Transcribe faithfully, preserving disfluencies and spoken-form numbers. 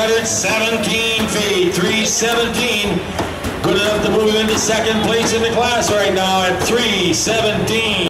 hundred seventeen feet, three seventeen. Good enough to move into second place in the class right now at three seventeen.